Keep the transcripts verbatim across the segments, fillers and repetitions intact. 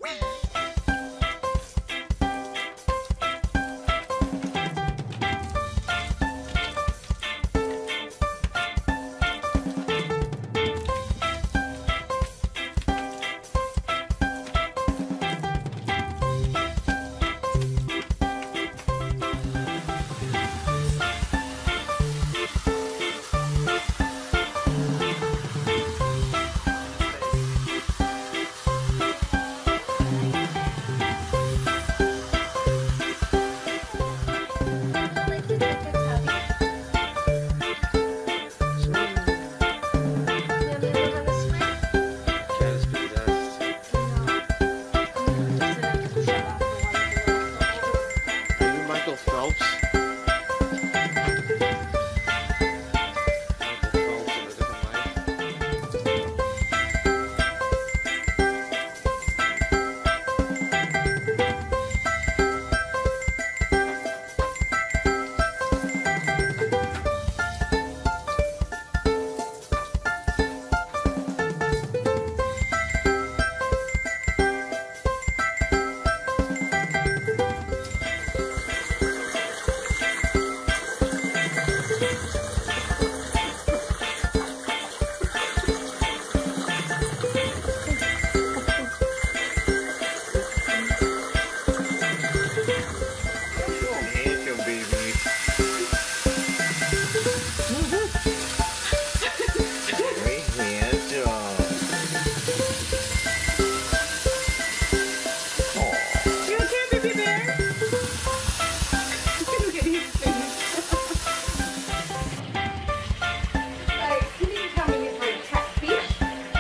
Michael Phelps. Michael Phelps in a different life. Handsome baby. Very handsome. Aw. You okay, baby bear? Look at his face. Like, you didn't tell me it's like catfish.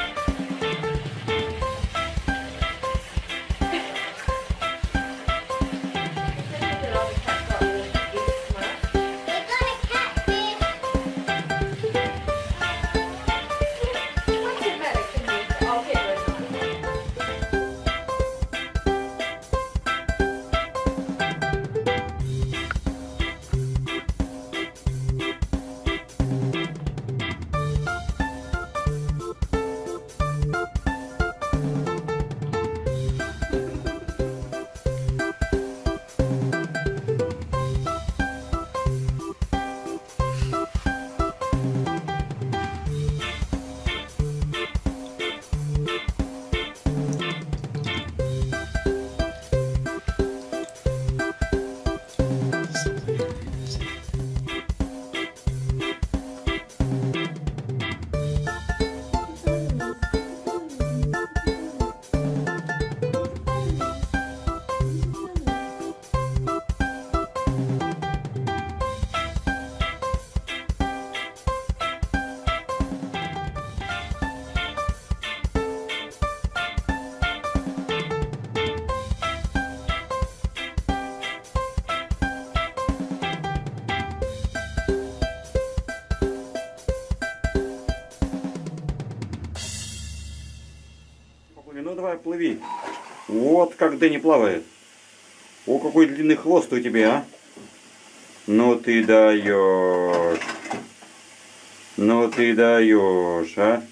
Ну давай, плыви. Вот как Дэнни плавает. О, какой длинный хвост у тебя, а. Ну ты даешь. Ну ты даешь, а.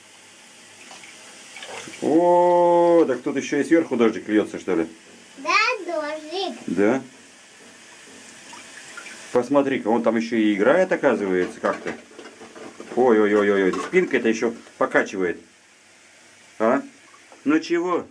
О, так тут еще и сверху дождик льется, что ли? Да, дождик. Да. Посмотри-ка, он там еще и играет, оказывается, как-то. Ой-ой-ой-ой, спинка-то еще покачивает. А? Ну чего?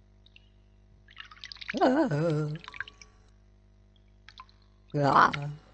Ah.